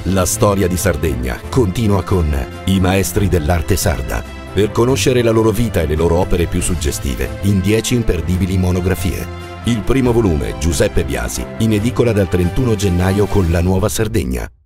La storia di Sardegna continua con i maestri dell'arte sarda, per conoscere la loro vita e le loro opere più suggestive in 10 imperdibili monografie. Il primo volume, Giuseppe Biasi, in edicola dal 31 gennaio con La Nuova Sardegna.